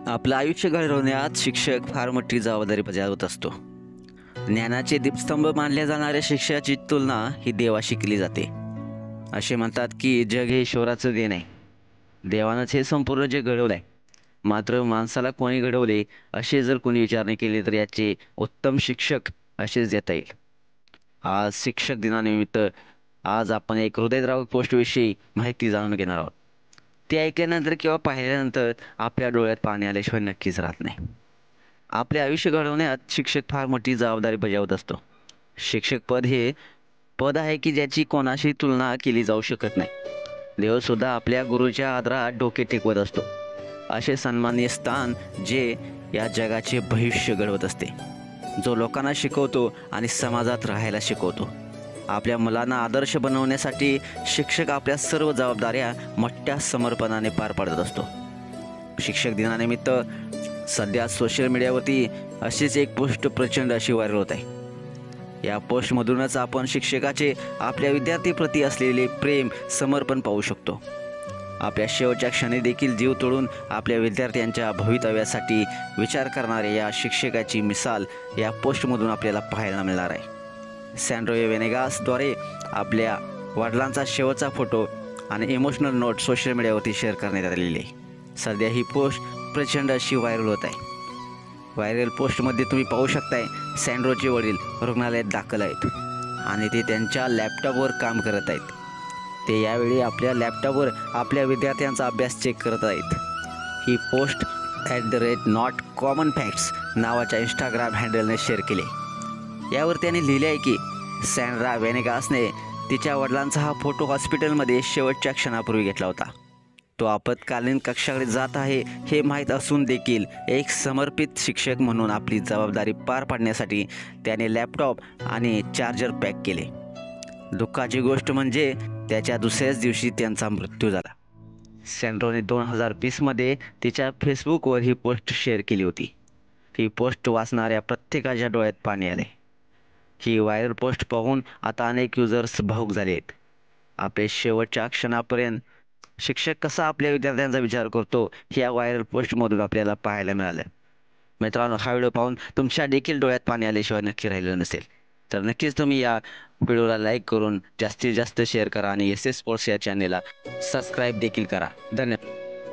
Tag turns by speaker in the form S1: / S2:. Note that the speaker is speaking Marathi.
S1: आपलं आयुष्य घडवण्यात शिक्षक फार मोठी जबाबदारी बजावत असतो. ज्ञानाचे दीपस्तंभ मानले जाणाऱ्या शिक्षकाची तुलना ही देवाशी केली जाते. असे म्हणतात की जग हे ईश्वराचं देण आहे. देवानंच हे संपूर्ण जग घडवलं आहे. मात्र माणसाला कोणी घडवले असे जर कोणी विचारणे केले तर याचे उत्तम शिक्षक असेच देता येईल. आज शिक्षक दिनानिमित्त आज आपण एक हृदयद्रावक पोस्टविषयी माहिती जाणून घेणार आहोत. ते ऐकल्यानंतर किंवा पाहिल्यानंतर आपल्या डोळ्यात पाणी आल्याशिवाय नक्कीच राहत नाही. आपले आयुष्य घडवण्यात शिक्षक फार मोठी जबाबदारी बजावत असतो. शिक्षक पद हे पद आहे की ज्याची कोणाशी तुलना केली जाऊ शकत नाही. देवसुद्धा आपल्या गुरुच्या आदरात डोके टेकवत असतो. असे सन्माननीय स्थान जे या जगाचे भविष्य घडवत असते, जो लोकांना शिकवतो आणि समाजात राहायला शिकवतो. आपल्या मुलांना आदर्श बनवण्यासाठी शिक्षक आपल्या सर्व जबाबदाऱ्या मोठ्या समर्पणाने पार पाडत असतो. शिक्षक दिनानिमित्त सध्या सोशल मीडियावरती अशीच एक पोस्ट प्रचंड अशी व्हायरल होत आहे. या पोस्टमधूनच आपण शिक्षकाचे आपल्या विद्यार्थीप्रती असलेले प्रेम, समर्पण पाहू शकतो. आपल्या शेवटच्या क्षणी देखील जीव तोडून आपल्या विद्यार्थ्यांच्या भवितव्यासाठी विचार करणाऱ्या या शिक्षकाची मिसाल या पोस्टमधून आपल्याला पाहायला मिळणार आहे. सॅन्ड्रो वेनेगासद्वारे आपल्या वडिलांचा शेवटचा फोटो आणि इमोशनल नोट सोशल मीडियावरती शेअर करण्यात आलेली आहे. सध्या ही पोस्ट प्रचंड अशी व्हायरल होत आहे. व्हायरल पोस्टमध्ये तुम्ही पाहू शकताय सॅन्ड्रोचे वडील रुग्णालयात दाखल आहेत आणि ते त्यांच्या लॅपटॉपवर काम करत आहेत. ते यावेळी आपल्या लॅपटॉपवर आपल्या विद्यार्थ्यांचा अभ्यास चेक करत आहेत. ही पोस्ट @NotCommonFacts नावाच्या इंस्टाग्राम हँडलने शेअर केली. यावर त्याने लिहिले आहे की सॅन्ड्रा वेनेगासने तिच्या वडिलांचा हा फोटो हॉस्पिटलमध्ये शेवटच्या क्षणापूर्वी घेतला होता. तो आपत्कालीन कक्षाकडे जात आहे हे माहीत असून देखील एक समर्पित शिक्षक म्हणून आपली जबाबदारी पार पाडण्यासाठी त्याने लॅपटॉप आणि चार्जर पॅक केले. दुःखाची गोष्ट म्हणजे त्याच्या दुसऱ्याच दिवशी त्यांचा मृत्यू झाला. सॅन्ड्रोने 2020मध्ये तिच्या फेसबुकवर ही पोस्ट शेअर केली होती. ही पोस्ट वाचणाऱ्या प्रत्येकाच्या डोळ्यात पाणी आले. ही व्हायरल पोस्ट पाहून आता अनेक युजर्स भावूक झाले आहेत. आपले शेवटच्या क्षणापर्यंत शिक्षक कसा आपल्या विद्यार्थ्यांचा विचार करतो हे या व्हायरल पोस्टमधून आपल्याला पाहायला मिळालं. मित्रांनो, हा व्हिडिओ पाहून तुमच्या देखील डोळ्यात पाणी आल्याशिवाय नक्की राहिलं नसेल तर नक्कीच तुम्ही या व्हिडिओला लाईक करून जास्तीत जास्त शेअर करा आणि SS स्पोर्ट्स या चॅनेलला सबस्क्राईब देखील करा. धन्यवाद.